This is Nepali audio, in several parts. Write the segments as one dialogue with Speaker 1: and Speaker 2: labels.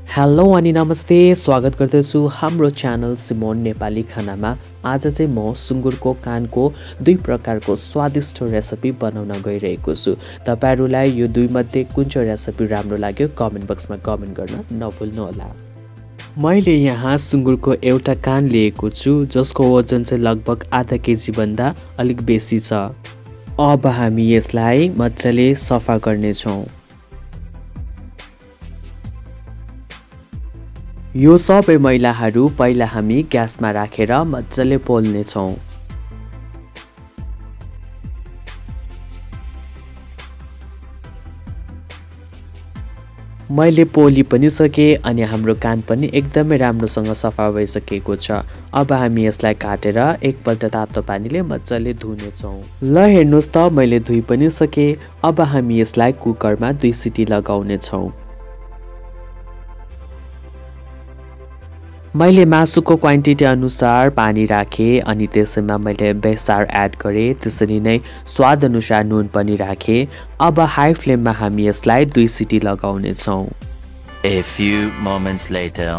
Speaker 1: हेलो अनि नमस्ते, स्वागत गर्दछु हाम्रो च्यानल सिमोन नेपाली खानामा। आज चाहिँ म सुँगुरको कानको दुई प्रकारको स्वादिष्ट रेसिपी बनाउन गइरहेको छु। तपाईहरुलाई यो दुई मध्ये कुन चाहिँ रेसिपी राम्रो लाग्यो कमेन्ट बक्समा कमेन्ट गर्न नभुल्नु होला। मैले यहाँ सुँगुरको एउटा कान लिएको छु जसको वजन चाहिँ लगभग आधा केजी भन्दा अलिक बेसी छ। अब हामी यसलाई मजाले सफा गर्ने छौं। यो सबै मैलाहरू पहिला हामी ग्यासमा राखेर मजाले पोल्ने छौं। मैले पोली पनि सके अनि हाम्रो कान पनि एकदमै राम्रोसँग सफा भइसकेको छ। अब हामी यसलाई काटेर एकपल्ट तातो पानीले मजाले धुने छौं। ल हेर्नुस् त मैले धुइ पनि सके। अब हामी यसलाई कुकरमा 2 सिटी लगाउने छौं। मैले मासुको क्वान्टिटी अनुसार पानी राखे अनि त्यसैमा मैले बेसार एड गरे। त्यसरी नै स्वाद अनुसार नुन पनि राखे। अब हाई फ्लेममा हामी यसलाई 2 सिटी लगाउने छौं।
Speaker 2: A few moments later.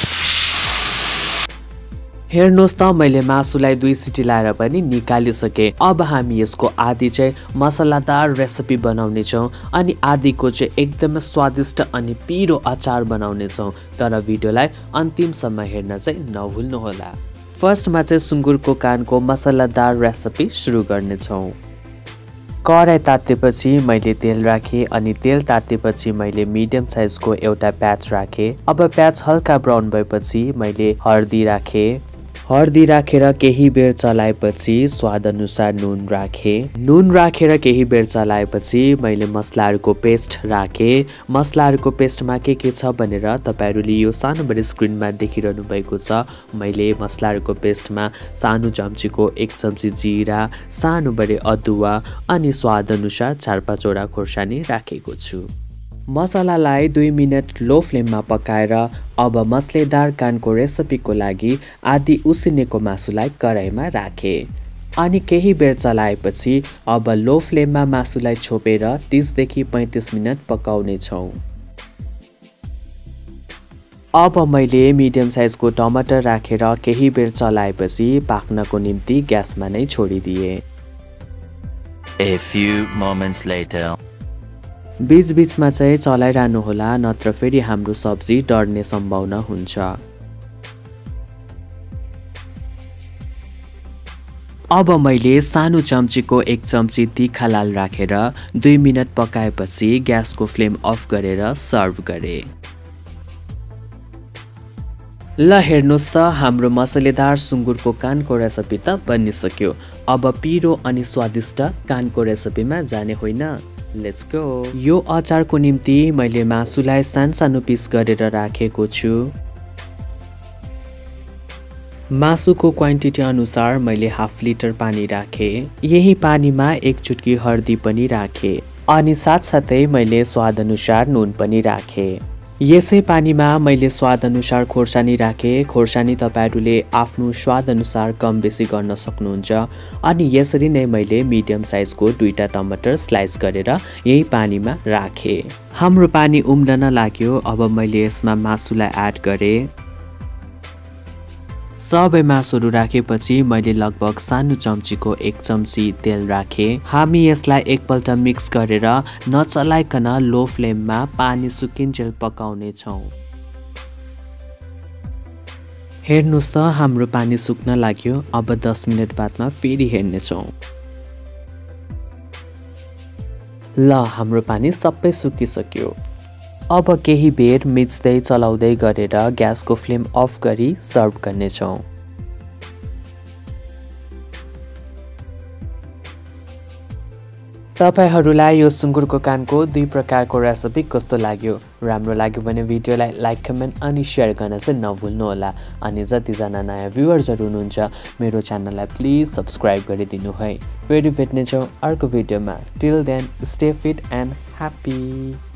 Speaker 1: हेर्नुस् त मैले मासुलाई 2 सिटी लाएर पनि निकालिसके। अब हामी यसको आधी चाहिँ मसलादार रेसिपी बनाउने छौं अनि आधीको चाहिँ एकदमै स्वादिष्ट अनि पिरो अचार बनाउने छौं। तर भिडियोलाई अन्तिमसम्म हेर्न चाहिँ नभुल्नु होला। फर्स्टमा चाहिँ सुँगुरको कानको मसलादार रेसिपी सुरु गर्ने छौं। कराई तातेपछि मैले तेल राखे अनि तेल तातेपछि मैले मिडियम साइजको एउटा प्याज राखे। अब प्याज हल्का ब्राउन भएपछि मैले हर्दी राखे। हर्दी राखेर केही बेर चलाएपछि स्वाद अनुसार नुन राखे। नुन राखेर केही बेर चलाएपछि मैले मसलाहरूको पेस्ट राखे। मसलाहरूको पेस्टमा के छ भनेर तपाईहरुले यो सानो बडे स्क्रिनमा देखिरहनु भएको छ। मैले मसलाहरूको पेस्टमा सानो चम्चीको 1 चम्ची जीरा, सानो बडे अदुवा अनि स्वाद अनुसार 4-5 वटा खोर्सानी राखेको छु। मसलालाई 2 मिनेट लो फ्लेममा पकाएर अब मसलेदार कानको रेसिपीको लागि आधी उसिनेको मासुलाई कराईमा राखे अनि केही बेर चलाएपछि अब लो फ्लेममा मासुलाई छोपेर 30 देखि 35 मिनेट पकाउने छौं। अब मैले मिडियम साइजको टमाटर राखेर केही बेर चलाएपछि पाक्नको निम्ति ग्यासमा नै छोडिदिए।
Speaker 2: A few moments later.
Speaker 1: बीचबीचमा चाहिँ चलाइरहनु होला नत्र फेरि हाम्रो सब्जी डढ्ने सम्भावना हुन्छ। अब मैले सानो चम्चीको 1 चम्ची तीखा लाल राखेर 2 मिनेट पकाएपछि ग्यासको फ्लेम अफ गरेर सर्भ गरे। ल हेर्नुस् त हाम्रो मसलेदार सुँगुरको कानको रेसिपी त बनिसक्यो। अब पिरो अनि स्वादिष्ट कानको रेसिपीमा जाने होइन। Let's go. यो अचारको निम्ति मैले मासुलाई सानो पिस गरेर राखेको छु। मासुको क्वान्टिटी अनुसार मैले हाफ लिटर पानी राखे। यही पानीमा 1 चुटकी हर्दी पनि राखे अनि साथसाथै मैले स्वाद अनुसार नुन पनि राखे। यसै पानीमा मैले स्वाद अनुसार खोर्सानी राखे। खोर्सानी तपाईहरुले आफ्नो स्वाद अनुसार कम बेसी गर्न सक्नुहुन्छ। अनि यसरी नै मैले मिडियम साइजको 2टा टमाटर स्लाइस गरेर यही पानीमा राखे। हाम्रो पानी उम्लन लाग्यो। अब मैले यसमा मासुलाई एड गरे। सबै मासुहरू राखेपछि मैले लगभग सानो चम्चीको 1 चम्ची तेल राखे। हामी यसलाई एकपल्ट मिक्स गरेर नचलाइकन लो फ्लेममा पानी सुकिन्जेल पकाउने छौं। हेर्नुस् त हाम्रो पानी सुक्न लाग्यो। अब 10 मिनेट बादमा फेरि हेर्ने छौं। ल हाम्रो पानी सबै सुकिसक्यो। अब केही बेर मिच्दै चलाउँदै गरेर ग्यासको फ्लेम अफ गरी सर्भ गर्ने छौं। तपाईहरुलाई यो सुँगुरको कानको 2 प्रकारको रेसिपी कस्तो लाग्यो? राम्रो लाग्यो भने भिडियोलाई लाइक, कमेन्ट अनि शेयर गर्न चाहिँ नभुल्नु होला। अनि जतिजना नयाँ भ्युअर्सहरु हुनुहुन्छ मेरो च्यानललाई प्लिज सब्स्क्राइब गरिदिनु है। फेरि भेट्ने छौं अर्को भिडियोमा। Till then stay fit and happy.